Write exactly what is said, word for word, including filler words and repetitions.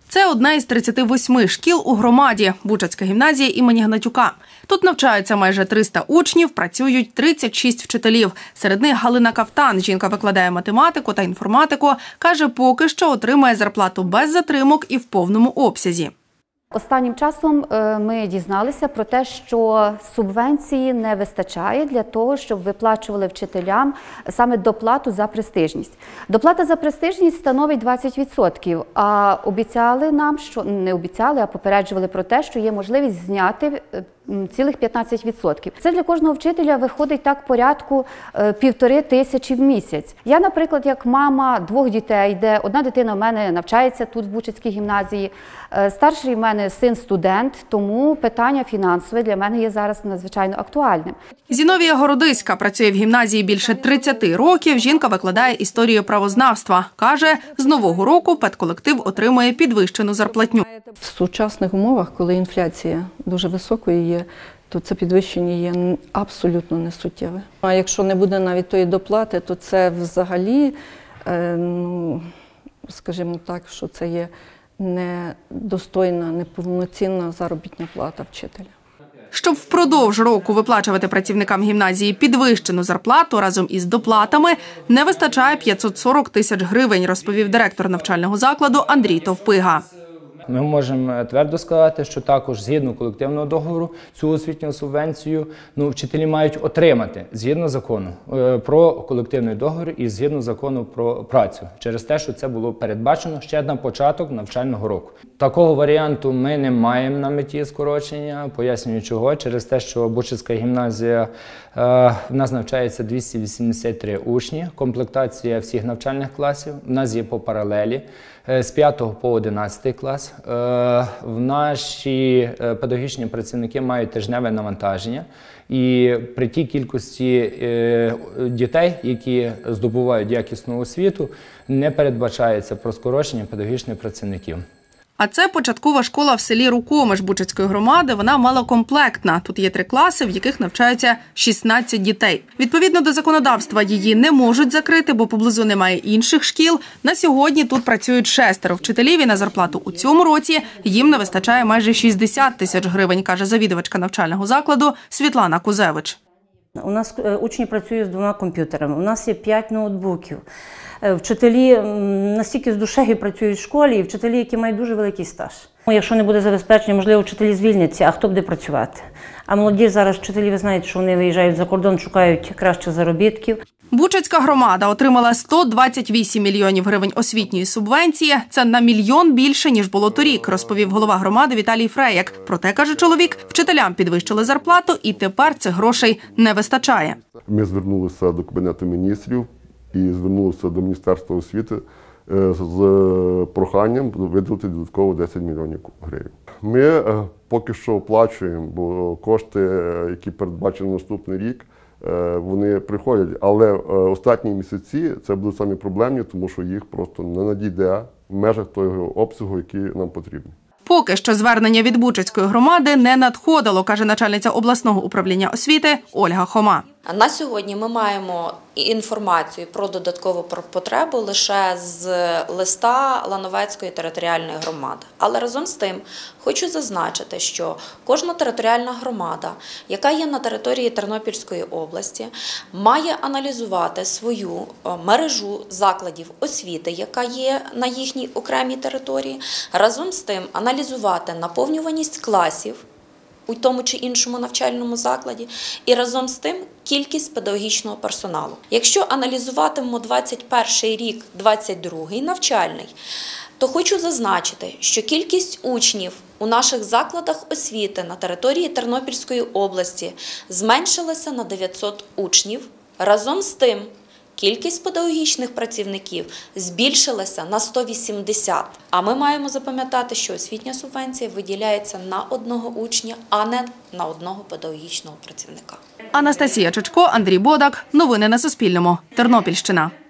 Це одна із тридцяти восьми шкіл у громаді – Бучацька гімназія імені Гнатюка. Тут навчаються майже триста учнів, працюють тридцять шість вчителів. Серед них Галина Кафтан. Жінка викладає математику та інформатику. Каже, поки що отримує зарплату без затримок і в повному обсязі. Останнім часом ми дізналися про те, що субвенції не вистачає для того, щоб виплачували вчителям саме доплату за престижність. Доплата за престижність становить двадцять відсотків, а обіцяли нам, що не обіцяли, а попереджували про те, що є можливість зняти цілих п'ятнадцять відсотків. Це для кожного вчителя виходить так порядку півтори тисячі в місяць. Я, наприклад, як мама двох дітей, де одна дитина в мене навчається тут в Бучацькій гімназії, старший в мене син студент, тому питання фінансове для мене є зараз надзвичайно актуальним. Зіновія Городиська працює в гімназії більше тридцяти років. Жінка викладає історію правознавства. Каже, з нового року педколектив отримує підвищену зарплатню. В сучасних умовах, коли інфляція дуже високою є, то це підвищення є абсолютно несуттєве. А якщо не буде навіть тої доплати, то це взагалі, ну, скажімо так, що це є недостойна, неповноцінна заробітна плата вчителя. Щоб впродовж року виплачувати працівникам гімназії підвищену зарплату разом із доплатами, не вистачає п'ятсот сорок тисяч гривень, розповів директор навчального закладу Андрій Товпига. Ми можемо твердо сказати, що також згідно колективного договору цю освітню субвенцію ну, вчителі мають отримати згідно закону про колективний договір і згідно закону про працю. Через те, що це було передбачено ще на початок навчального року. Такого варіанту ми не маємо на меті скорочення. Пояснюю чого. Через те, що Бучацька гімназія, в нас навчається двісті вісімдесят три учні. Комплектація всіх навчальних класів. У нас є по паралелі з п'ятого по одинадцятий клас. В наші педагогічні працівники мають тижневе навантаження. І при тій кількості дітей, які здобувають якісну освіту, не передбачається про скорочення педагогічних працівників. А це початкова школа в селі Рукомиш Бучацької громади. Вона малокомплектна. Тут є три класи, в яких навчаються шістнадцять дітей. Відповідно до законодавства її не можуть закрити, бо поблизу немає інших шкіл. На сьогодні тут працюють шестеро вчителів і на зарплату у цьому році їм не вистачає майже шістдесят тисяч гривень, каже завідувачка навчального закладу Світлана Кузевич. У нас учні працюють з двома комп'ютерами, у нас є п'ять ноутбуків. Вчителі настільки з душею працюють в школі, і вчителі, які мають дуже великий стаж. Якщо не буде забезпечення, можливо, вчителі звільняться, а хто буде працювати? А молоді зараз вчителі, ви знаєте, що вони виїжджають за кордон, шукають кращих заробітків. Бучацька громада отримала сто двадцять вісім мільйонів гривень освітньої субвенції. Це на мільйон більше, ніж було торік, розповів голова громади Віталій Фреєк. Проте, каже чоловік, вчителям підвищили зарплату і тепер цих грошей не вистачає. Ми звернулися до Кабінету міністрів і звернулися до Міністерства освіти з проханням виділити додатково десять мільйонів гривень. Ми поки що оплачуємо, бо кошти, які передбачені на наступний рік, вони приходять. Але останні місяці це будуть самі проблемні, тому що їх просто не надійде в межах того обсягу, який нам потрібен. Поки що звернення від Бучацької громади не надходило, каже начальниця обласного управління освіти Ольга Хома. На сьогодні ми маємо інформацію про додаткову потребу лише з листа Лановецької територіальної громади. Але разом з тим хочу зазначити, що кожна територіальна громада, яка є на території Тернопільської області, має аналізувати свою мережу закладів освіти, яка є на їхній окремій території, разом з тим аналізувати наповнюваність класів у тому чи іншому навчальному закладі, і разом з тим кількість педагогічного персоналу. Якщо аналізуватимемо двадцять перший рік, двадцять другий навчальний, то хочу зазначити, що кількість учнів у наших закладах освіти на території Тернопільської області зменшилася на дев'ятсот учнів. Разом з тим, кількість педагогічних працівників збільшилася на сто вісімдесят. А ми маємо запам'ятати, що освітня субвенція виділяється на одного учня, а не на одного педагогічного працівника. Анастасія Чичко, Андрій Бодак. Новини на Суспільному. Тернопільщина.